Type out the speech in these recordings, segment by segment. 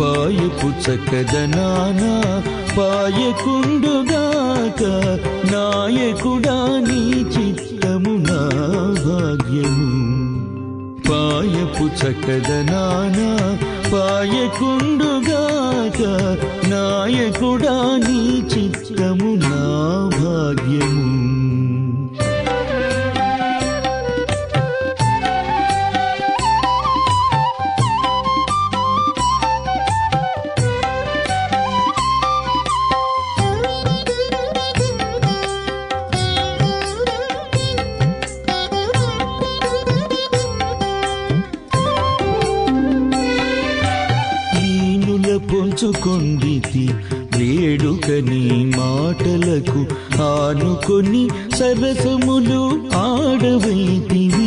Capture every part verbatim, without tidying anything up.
పాయపు చక్కదనాన పాయకుండుగాక నాయకుడా నీ చిత్తము నా భాగ్యము పాయపు చక్కదనాన పాయకుండుగాక నాయకుడా నీ చిత్తము నా భాగ్యము పొంచుకొండితి వేడుక నీ మాటలకు ఆనుకొని సరసములు ఆడవైతివి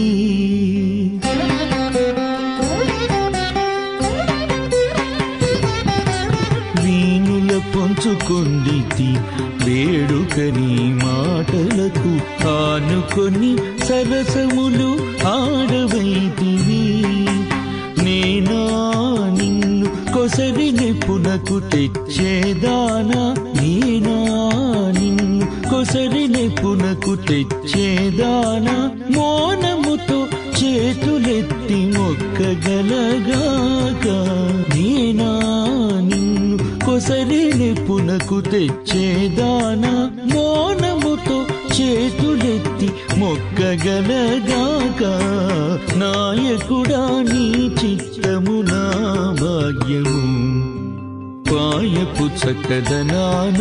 వీణుల పొంచుకొండితి వేడుక నీ మాటలకు ఆనుకొని సరసములు ఆడవైతివి నేనా నిన్ను కొసరి నెప్పునకు తెచ్చేదానా నేనా నిన్ను కొసరి నెప్పునకు తెచ్చేదానా మోనముతో చేతులెత్తి మొక్కగలగాక నేనా నిన్ను కొసరి నెప్పునకు తెచ్చేదానా మోనముతో చేతులెత్తి మొక్కగలగాక నాయకుడా నీ చిత్తము నా భాగ్యము పాయపు చక్కదనాన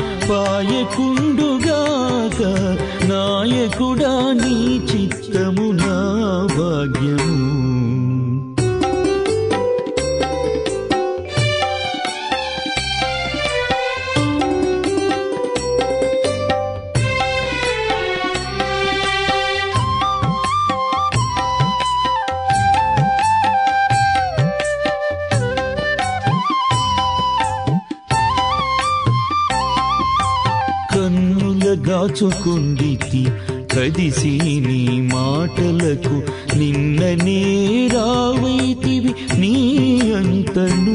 పాయకుండుగాక నాయకుడా నీ చిత్తము నా భాగ్యము గాచుకుండితి కదిసి నీ మాటలకు నిన్ననే రావైతివి నీ అంతను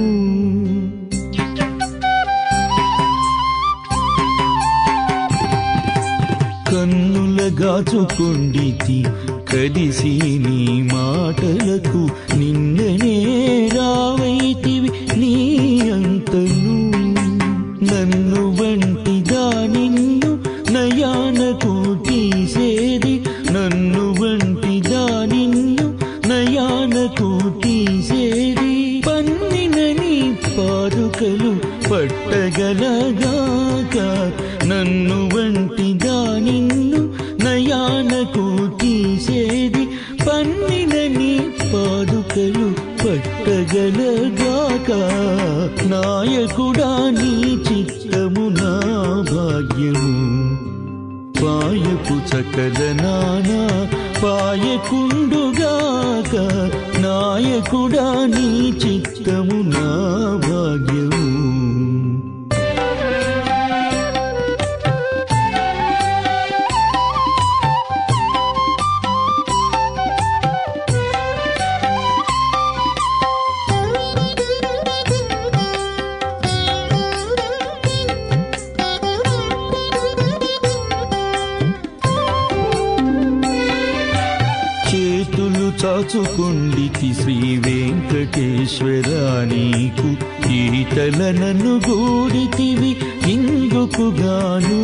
కన్నుల గాచుకుండితి కదిసి నీ మాటలకు నిన్ననే రావైతివి నీ అంతను నన్ను వంటిదా నిన్ను నయానకు తీసేది నన్ను వంటిదా నిన్ను నయానకు తీసేది పన్నిన నీ పాదుకలు పట్టగలగాక నన్ను వంటిదా నిన్ను నయానకు తీసేది పన్నిన నీ పాదుకలు పట్టగలగాక నాయకుడా నీ చిత్తము నా భాగ్యము పాయపు చక్కదనాన పాయకుండుగాక నాయకుడా నీ చిత్తము నా భాగ్యము చాచుకుండితి శ్రీ వెంకటేశ్వర నీకు ఈతల నన్ను గూడితివి ఇందుకుగాను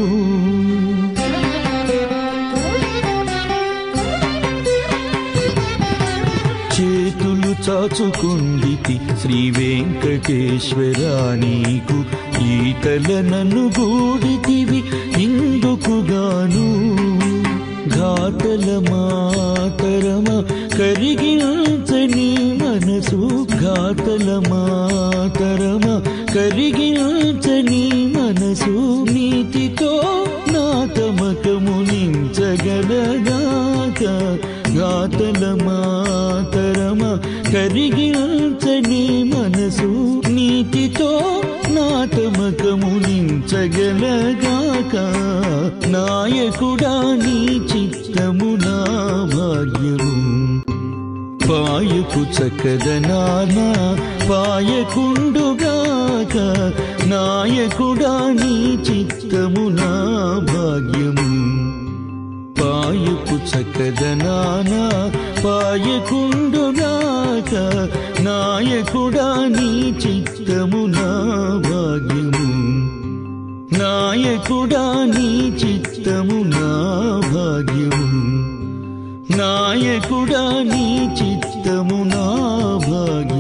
చేతులు చాచుకుండితి శ్రీ వెంకటేశ్వర నీకు ఈతల నన్ను గూడితివి ఇందుకుగాను ఘాతల మాతరమ కరిగించని మనసు ఘాతల మాతరమ కరిగించని మనసు నీతితో నా తమకము నించగలగాక ఘాతల మాతరమ కరిగించని మనసు నీతితో నా తమకము నించగలగాక నాయకుడా నీ చిత్తము నా భాగ్యము పాయకు చక్కదనాన పాయకుండుగాక నాయకుడా నీ చిత్తము నా భాగ్యము పాయకు చక్కదనాన పాయకుండుగాక నాయకుడా నీ చిత్తము నా భాగ్యము నాయకుడా నీ చిత్తము నా భాగ్యము నాయకుడా నీ చిత్తము నా భాగ్యము।